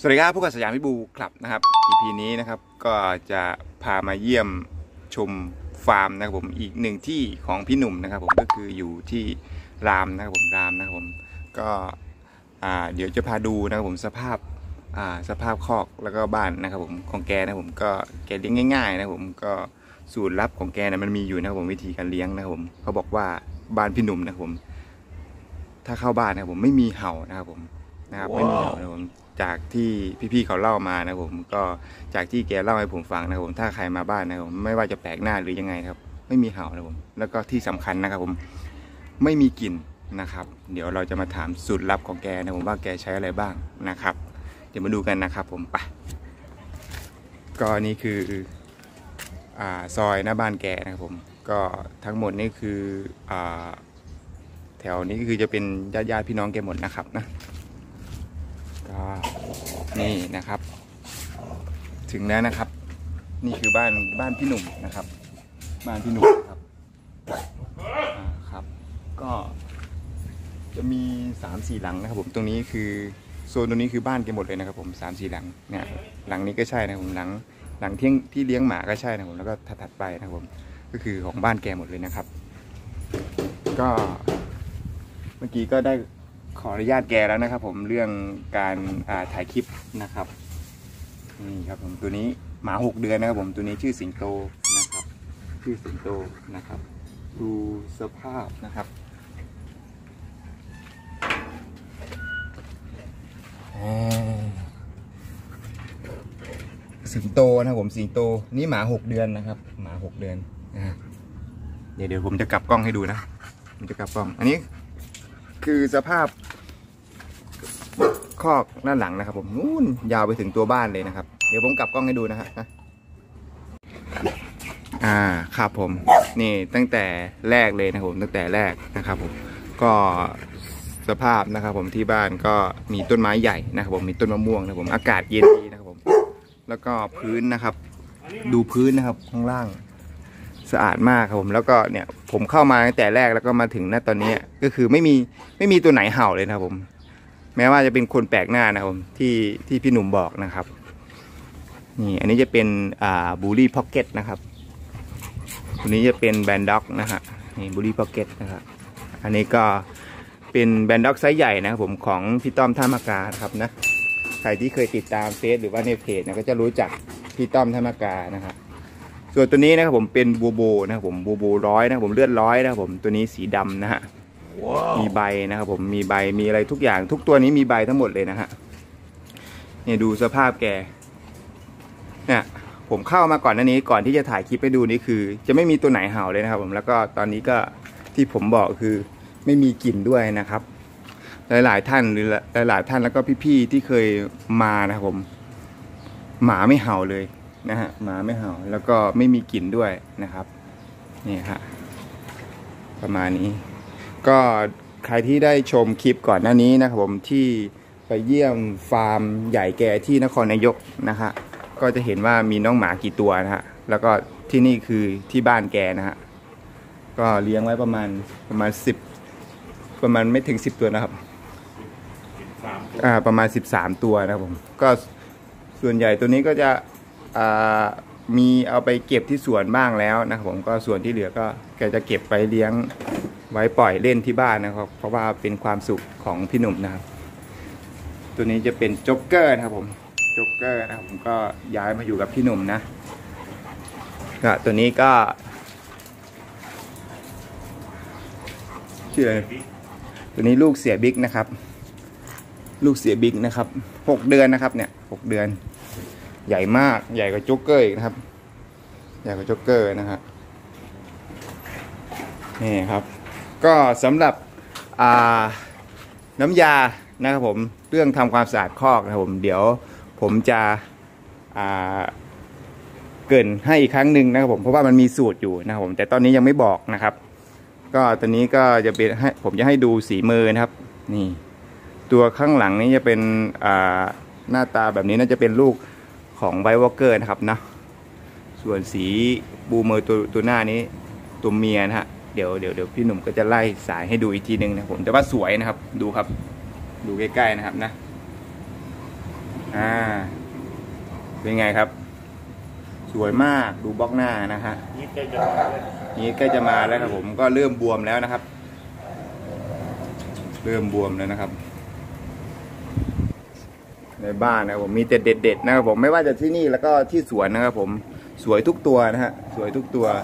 สวัสดีครับพวกกับสยามพิบูคลับนะครับ EP นี้นะครับก็จะพามาเยี่ยมชมฟาร์มนะครับผมอีกหนึ่งที่ของพี่หนุ่มนะครับผมก็คืออยู่ที่รามนะครับผมก็เดี๋ยวจะพาดูนะครับผมสภาพคอกแล้วก็บ้านนะครับผมของแกนะครับผมก็แกเลี้ยงง่ายๆนะครับผมก็สูตรลับของแกเนี่ยมันมีอยู่นะครับผมวิธีการเลี้ยงนะครับผมเขาบอกว่าบ้านพี่หนุ่มนะครับผมถ้าเข้าบ้านนะครับผมไม่มีเห่านะครับผมไม่มีเห่านะครับผมจากที่พี่ๆเขาเล่ามานะครับผมก็จากที่แกเล่าให้ผมฟังนะครับผมถ้าใครมาบ้านนะครับผมไม่ว่าจะแปลกหน้าหรือยังไงครับไม่มีเห่านะครับผมแล้วก็ที่สำคัญนะครับผมไม่มีกลิ่นนะครับเดี๋ยวเราจะมาถามสูตรลับของแกนะผมว่าแกใช้อะไรบ้างนะครับเดี๋ยวมาดูกันนะครับผมไปก็นี่คือซอยหน้าบ้านแกนะครับผมก็ทั้งหมดนี่คือแถวนี้ก็คือจะเป็นญาติพี่น้องแกหมดนะครับนะก็นี่นะครับถึงแล้วนะครับนี่คือบ้านพี่หนุ่มนะครับบ้านพี่หนุ่มครับก็จะมี 3-4 หลังนะครับผมตรงนี้คือโซนตรงนี้คือบ้านแกหมดเลยนะครับผม 3-4 หลังเนี่ยหลังนี้ก็ใช่นะผมหลังที่เลี้ยงหมาก็ใช่นะผมแล้วก็ถัดไปนะครับผมก็คือของบ้านแกหมดเลยนะครับก็เมื่อกี้ก็ได้ขออนุญาตแกแล้วนะครับผมเรื่องการถ่ายคลิปนะครับนี่ครับผมตัวนี้หมา6 เดือนนะครับผมตัวนี้ชื่อสิงโตนะครับชื่อสิงโตนะครับดูสภาพนะครับสิงโตนะครับผมสิงโตนี่หมา6 เดือนนะครับหมา6 เดือนเดี๋ยวผมจะกลับกล้องให้ดูนะผมจะกลับกล้องอันนี้คือสภาพคอกด้านหลังนะครับผมนู่นยาวไปถึงตัวบ้านเลยนะครับเดี๋ยวผมกลับกล้องให้ดูนะฮะครับผมนี่ตั้งแต่แรกเลยนะครับผมตั้งแต่แรกนะครับผมก็สภาพนะครับผมที่บ้านก็มีต้นไม้ใหญ่นะครับผมมีต้นมะม่วงนะครับผมอากาศเย็นดีนะครับผมแล้วก็พื้นนะครับดูพื้นนะครับข้างล่างสะอาดมากครับผมแล้วก็เนี่ยผมเข้ามาตั้งแต่แรกแล้วก็มาถึงณตอนนี้ก็คือไม่มีตัวไหนเห่าเลยนะครับผมแม้ว่าจะเป็นคนแปลกหน้านะครับผมที่พี่หนุ่มบอกนะครับนี่อันนี้จะเป็นบูลลี่พ็อกเก็ตนะครับตัวนี้จะเป็นแบนด็อกนะฮะนี่บูลลี่พ็อกเก็ตนะครับอันนี้ก็เป็นแบนด็อกไซส์ใหญ่นะครับผมของพี่ต้อมท่ามากาครับนะใครที่เคยติดตามเฟซหรือว่าในเพจนะก็จะรู้จักพี่ต้อมท่ามากานะครับส่วนตัวนี้นะครับผมเป็นบูโบนะครับผมบูโบ100นะครับผมเลือด100นะครับผมตัวนี้สีดำนะฮะมีใบนะครับผมมีใบมีอะไรทุกอย่างทุกตัวนี้มีใบทั้งหมดเลยนะฮะเนี่ยดูสภาพแกเนี่ยผมเข้ามาก่อนหน้านี้ก่อนที่จะถ่ายคลิปไปดูนี่คือจะไม่มีตัวไหนเห่าเลยนะครับผมแล้วก็ตอนนี้ก็ที่ผมบอกคือไม่มีกลิ่นด้วยนะครับหลายๆท่านหรือหลายๆท่านแล้วก็พี่ๆที่เคยมานะครับผมหมาไม่เห่าเลยนะฮะหมาไม่เห่าแล้วก็ไม่มีกลิ่นด้วยนะครับนี่ฮะประมาณนี้ก็ใครที่ได้ชมคลิปก่อนหน้านี้นะครับผมที่ไปเยี่ยมฟาร์มใหญ่แกที่นครนายกนะฮะก็จะเห็นว่ามีน้องหมากี่ตัวนะฮะแล้วก็ที่นี่คือที่บ้านแกนะฮะก็เลี้ยงไว้ประมาณ10ประมาณไม่ถึง10ตัวนะครับประมาณ13ตัวนะครับผมก็ส่วนใหญ่ตัวนี้ก็จะมีเอาไปเก็บที่สวนบ้างแล้วนะครับผมก็ส่วนที่เหลือก็แกจะเก็บไปเลี้ยงไว้ปล่อยเล่นที่บ้านนะครับเพราะว่าเป็นความสุขของพี่หนุ่มนะครับตัวนี้จะเป็นโจ๊กเกอร์นะครับผมโจ๊กเกอร์นะครับผมก็ย้ายมาอยู่กับพี่หนุ่มนะก็ตัวนี้ก็ชื่ออะไรตัวนี้ลูกเสียบิ๊กนะครับลูกเสียบิ๊กนะครับ6 เดือนนะครับเนี่ย6 เดือนใหญ่มากใหญ่กว่าโจ๊กเกอร์อีกนะครับใหญ่กว่าโจ๊กเกอร์นะครับนี่ครับก็สำหรับน้ำยานะครับผมเรื่องทำความสะอาดคอกนะครับผมเดี๋ยวผมจะเกริ่นให้อีกครั้งหนึ่งนะครับผมเพราะว่ามันมีสูตรอยู่นะครับผมแต่ตอนนี้ยังไม่บอกนะครับก็ตอนนี้ก็จะเป็นให้ผมจะให้ดูสีมือนะครับนี่ตัวข้างหลังนี้จะเป็นหน้าตาแบบนี้น่าจะเป็นลูกของไวท์วอล์กเกอร์นะครับนะส่วนสีบูเมอร์ตัวหน้านี้ตัวเมียนะฮะเดี๋ยวพี่หนุ่มก็จะไล่สายให้ดูอีกทีนึงนะผมแต่ว่าสวยนะครับดูครับดูใกล้ๆนะครับนะเป็นไงครับสวยมากดูบล็อกหน้านะฮะนี่ใกล้จะมาแล้วครับผมก็เริ่มบวมแล้วนะครับเริ่มบวมแล้วนะครับในบ้านนะผมมีแต่เด็ดๆนะครับผมไม่ว่าจะที่นี่แล้วก็ที่สวนนะครับผมสวยทุกตัวนะฮะสวยทุกตัว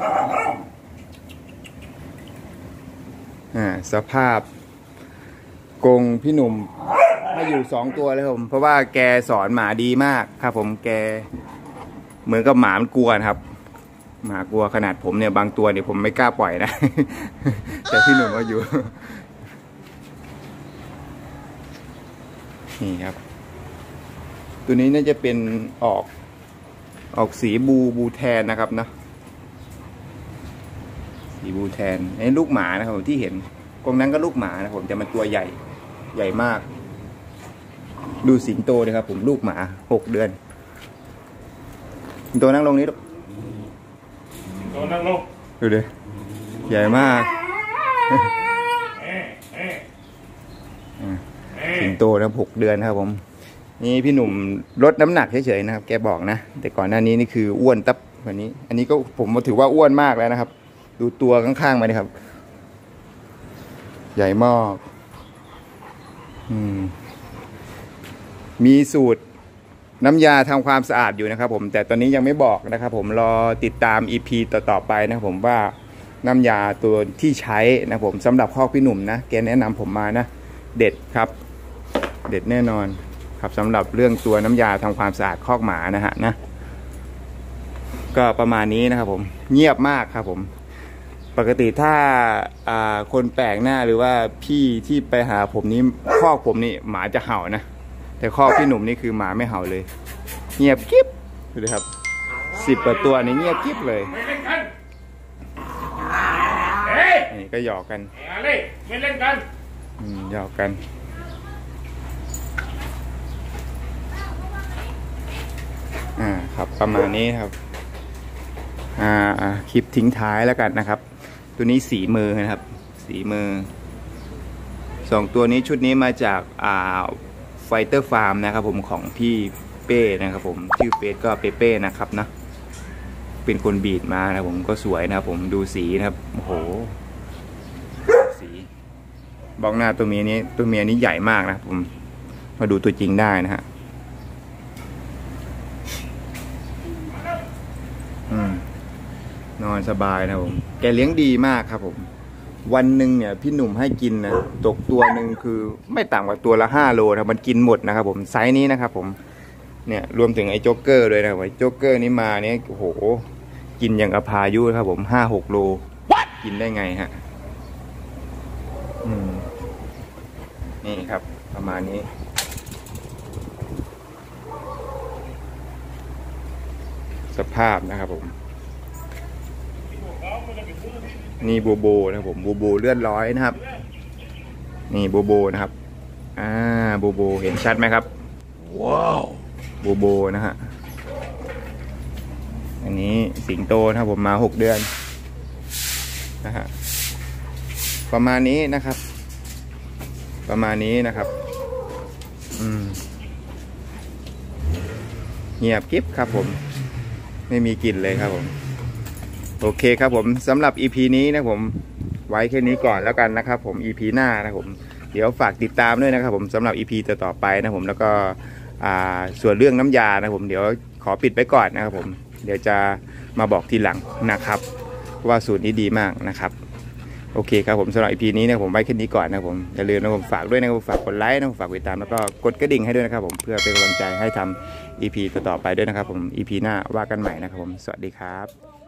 สภาพกรงพี่หนุ่มให้อยู่2 ตัวเลยครับผมเพราะว่าแกสอนหมาดีมากครับผมแกเหมือนกับหมามันกลัวนะครับหมากลัวขนาดผมเนี่ยบางตัวเนี่ยผมไม่กล้าปล่อยนะ แต่พี่หนุ่มก็อยู่นี่ครับตัวนี้น่าจะเป็นออกสีบูแทนนะครับเนาะสีบูแทนไอ้ลูกหมานะครับผมที่เห็นกรงนั้นก็ลูกหมานะผมแต่มันตัวใหญ่มากดูสิงโตเลยครับผมลูกหมา6 เดือนสิงโตนั่งลงนี้ลูกสิงโตนั่งลงดูดิใหญ่มากสิงโตนะ6 เดือนครับผมนี่พี่หนุ่มลดน้ำหนักเฉยๆนะครับแกบอกนะแต่ก่อนหน้านี้นี่คืออ้วนตับวันนี้อันนี้ก็ผมถือว่าอ้วนมากแล้วนะครับดูตัวข้างๆมาดิครับใหญ่มากมีสูตรน้ำยาทำความสะอาดอยู่นะครับผมแต่ตอนนี้ยังไม่บอกนะครับผมรอติดตาม EP ต่อๆไปนะครับผมว่าน้ำยาตัวที่ใช้นะผมสำหรับคอกพี่หนุ่มนะแกแนะนำผมมานะเด็ดครับเด็ดแน่นอนครับสำหรับเรื่องตัวน้ำยาทำความสะอาดคอกหมานะฮะนะก็ประมาณนี้นะครับผมเงียบมากครับผมปกติถ้าคนแปลกหน้าหรือว่าพี่ที่ไปหาผมนี้คอกผมนี่หมาจะเห่านะแต่คอกพี่หนุ่มนี่คือหมาไม่เห่าเลยเงียบกิ๊บดูดิครับ10 กว่าตัวนี่เงียบกิ๊บเลยนี่ก็หยอกกันไม่เล่นกันหยอกกันครับประมาณนี้ครับคลิปทิ้งท้ายแล้วกันนะครับตัวนี้สีมือนะครับสีมือ2 ตัวนี้ชุดนี้มาจากไฟเตอร์ฟาร์มนะครับผมของพี่เป้นะครับผมชื่อเฟซก็เป้นะครับนะเป็นคนบีดมานะผมก็สวยนะครับผมดูสีนะครับโอ้โหสีบอกหน้าตัวเมียนี้ใหญ่มากนะผมมาดูตัวจริงได้นะฮะนอนสบายนะผมแกเลี้ยงดีมากครับผมวันหนึ่งเนี่ยพี่หนุ่มให้กินนะตกตัวหนึ่งคือไม่ต่ำกว่าตัวละ5 โลนะมันกินหมดนะครับผมไซส์นี้นะครับผมเนี่ยรวมถึงไอ้โจ๊กเกอร์ด้วยนะไอ้โจ๊กเกอร์นี้มาเนี่ยโอ้โหกินอย่างกับพายุครับผม5-6 โลกินได้ไงฮะนี่ครับประมาณนี้สภาพนะครับผมนี่โบโบนะครับผมโบโบเลื่อนร้อยนะครับนี่โบโบนะครับโบโบเห็นชัดไหมครับว้าวโบโบนะฮะอันนี้สิงโตนะครับผมมา6 เดือนนะฮะประมาณนี้นะครับประมาณนี้นะครับเงียบกิ๊บครับผมไม่มีกลิ่นเลยครับผมโอเคครับผมสำหรับ EP นี้นะผมไว้แค่นี้ก่อนแล้วกันนะครับผม EP หน้านะผมเดี๋ยวฝากติดตามด้วยนะครับผมสำหรับ EP ต่อไปนะผมแล้วก็ส่วนเรื่องน้ำยานะผมเดี๋ยวขอปิดไว้ก่อนนะครับผมเดี๋ยวจะมาบอกทีหลังนะครับว่าสูตรนี้ดีมากนะครับโอเคครับผมสำหรับ EP นี้นะผมไว้แค่นี้ก่อนนะผมอย่าลืมนะผมฝากด้วยนะผมฝากกดไลค์นะผมฝากติดตามแล้วก็กดกระดิ่งให้ด้วยนะครับผมเพื่อเป็นกำลังใจให้ทำ EP ต่อไปด้วยนะครับผม EP หน้าว่ากันใหม่นะครับผมสวัสดีครับ